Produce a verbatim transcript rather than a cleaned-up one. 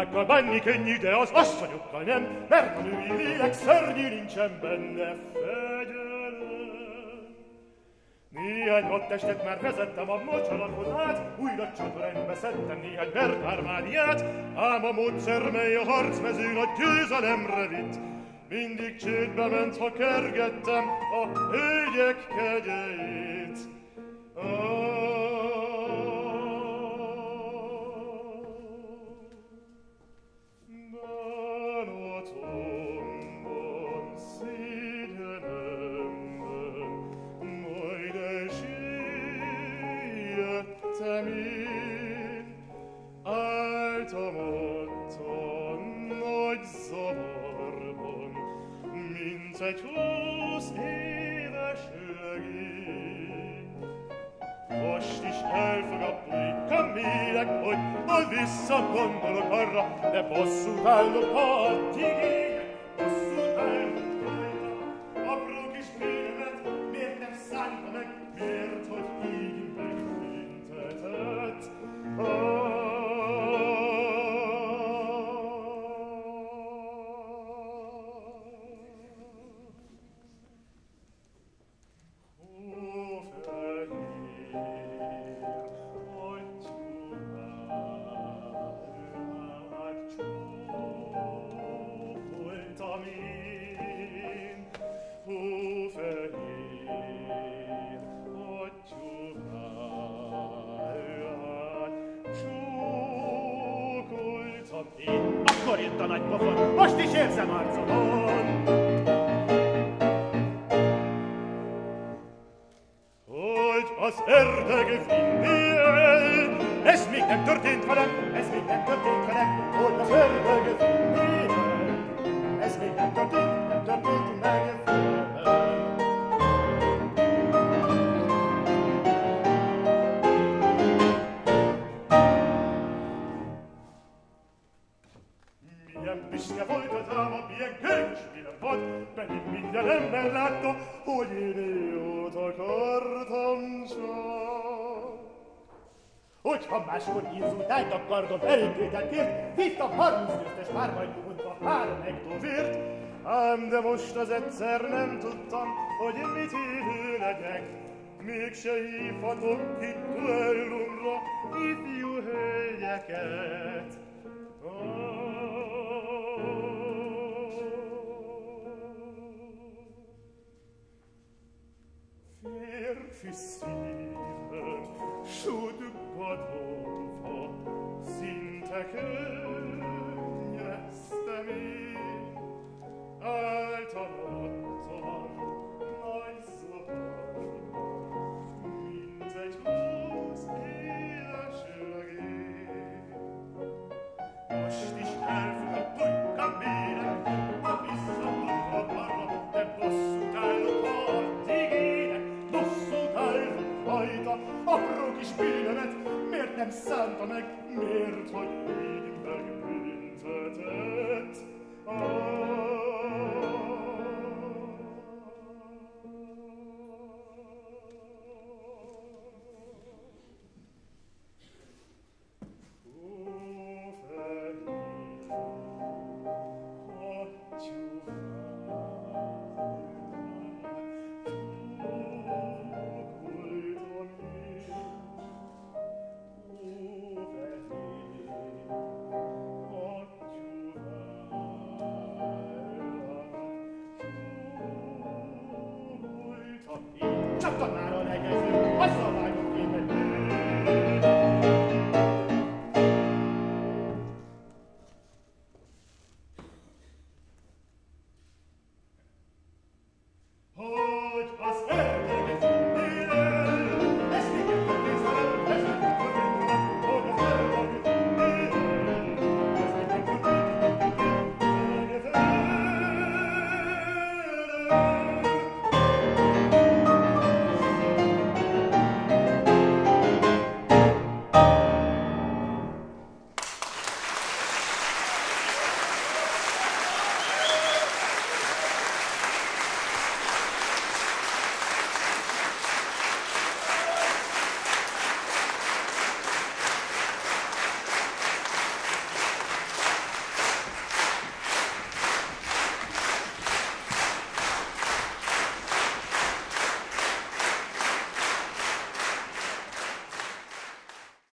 Apákkal bánni könnyű, de az asszonyokkal nem, mert a női lélek szörnyű, nincsen benne fegyelem. Néhány vadtestet már vezettem a mocsarapon át, újra csatorányba szedtem néhány vert ármádiát, ám a módszer, mely a harcmezőn a győzelemre vitt, mindig csődbe ment, ha kergettem a hölgyek kegyeit. Bánatomban, szégyenemben, majd elsüllyedtem én, álltam ott a nagy zavarban, mint egy húsz éves legény. Most is elfog a pulykam mélek, hogy ha visszagondolok arra, de bosszút állok, ha addig éjek, bosszút állok rajta. Apró kis bűnömet miért nem szánta meg, miért, hogy így megbüntetett? Akkor jött a nagy pofon, most is érzem arcomon. Hogy az ördög vinni el, ez még nem történt velem, ez még nem történt velem, hogy az ördög vinni el, ez még nem történt, nem történt meg velem. Milyen büszke volt a dáma, milyen könnyes minden volt, pedig minden ember látta, hogy én jót akartam csak. Hogyha máskor inzultált a kardom elégtételkért, hívtam harminc győztes már majd mondva három hektóvért, ám de most az egyszer nem tudtam, hogy mit hívő legyek, mégse hívhatok ki duellumra ifjú hölgyeket. Férfi szívem sudgadolva, szinte könnyeztem én, álltam ottan nagy zavarban, mint egy húsz éves legény. Most is elfog a pulykam mélek, ha visszagondolok arra, de bosszút állok, ha addig élek, bosszút állok rajta. Apró kis bűnömet miért nem szánta meg, miért, hogy így megbüntetett? Csaptam már a legező, a szavány!